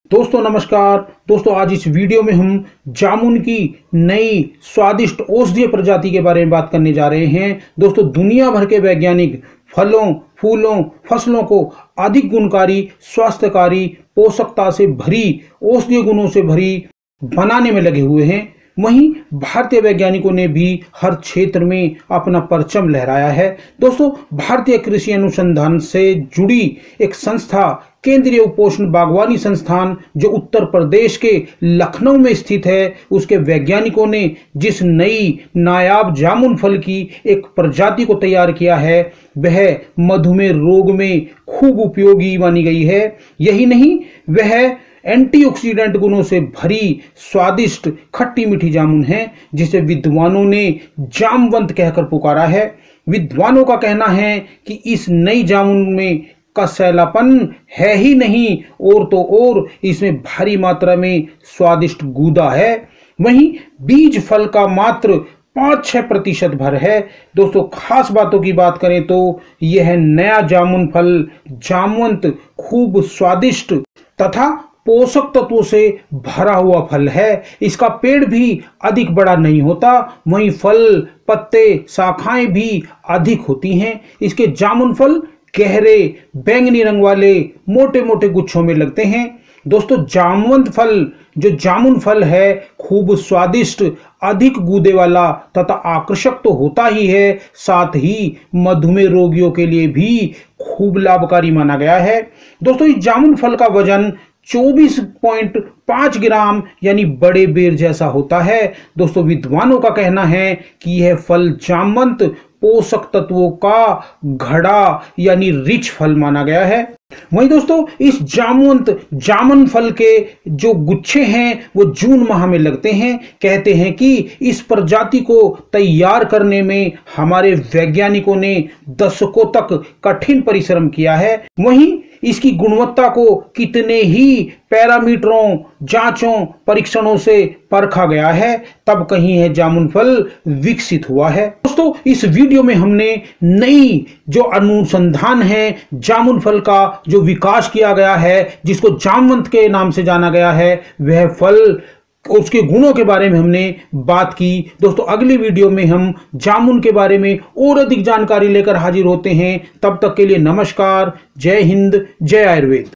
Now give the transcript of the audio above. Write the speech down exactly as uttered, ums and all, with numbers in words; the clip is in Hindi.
दोस्तों नमस्कार। दोस्तों आज इस वीडियो में हम जामुन की नई स्वादिष्ट औषधीय प्रजाति के बारे में बात करने जा रहे हैं। दोस्तों दुनिया भर के वैज्ञानिक फलों, फूलों, फसलों को अधिक गुणकारी, स्वास्थ्यकारी, पोषकता से भरी, औषधीय गुणों से भरी बनाने में लगे हुए हैं। वहीं भारतीय वैज्ञानिकों ने भी हर क्षेत्र में अपना परचम लहराया है। दोस्तों भारतीय कृषि अनुसंधान से जुड़ी एक संस्था केंद्रीय उपोष्ण बागवानी संस्थान जो उत्तर प्रदेश के लखनऊ में स्थित है, उसके वैज्ञानिकों ने जिस नई नायाब जामुन फल की एक प्रजाति को तैयार किया है वह मधुमेह रोग में खूब उपयोगी मानी गई है। यही नहीं, वह एंटीऑक्सीडेंट गुणों से भरी स्वादिष्ट खट्टी मीठी जामुन है जिसे विद्वानों ने जामवंत कहकर पुकारा है। विद्वानों का कहना है कि इस नई जामुन में कसैलापन है ही नहीं और तो और इसमें भारी मात्रा में स्वादिष्ट गूदा है। वहीं बीज फल का मात्र पाँच छः प्रतिशत भर है। दोस्तों खास बातों की बात करें तो यह नया जामुन फल जामवंत खूब स्वादिष्ट तथा पोषक तत्वों से भरा हुआ फल है। इसका पेड़ भी अधिक बड़ा नहीं होता, वहीं फल, पत्ते, शाखाएं भी अधिक होती हैं। इसके जामुन फल गहरे बैंगनी रंग वाले मोटे मोटे गुच्छों में लगते हैं। दोस्तों जामवंत फल जो जामुन फल है खूब स्वादिष्ट, अधिक गूदे वाला तथा आकर्षक तो होता ही है, साथ ही मधुमेह रोगियों के लिए भी खूब लाभकारी माना गया है। दोस्तों इस जामुन फल का वजन चौबीस पॉइंट पाँच ग्राम यानी बड़े बेर जैसा होता है। दोस्तों विद्वानों का कहना है कि यह फल जामवंत पोषक तत्वों का घड़ा यानी रिच फल माना गया है। वहीं दोस्तों इस जामवंत जामुन फल के जो गुच्छे हैं वो जून माह में लगते हैं। कहते हैं कि इस प्रजाति को तैयार करने में हमारे वैज्ञानिकों ने दशकों तक कठिन परिश्रम किया है। वहीं इसकी गुणवत्ता को कितने ही पैरामीटरों, जांचों, परीक्षणों से परखा गया है, तब कहीं है जामुन फल विकसित हुआ है। दोस्तों इस वीडियो में हमने नई जो अनुसंधान है जामुन फल का जो विकास किया गया है, जिसको जामवंत के नाम से जाना गया है, वह फल उसके गुणों के बारे में हमने बात की। दोस्तों अगली वीडियो में हम जामुन के बारे में और अधिक जानकारी लेकर हाजिर होते हैं। तब तक के लिए नमस्कार, जय हिंद, जय आयुर्वेद।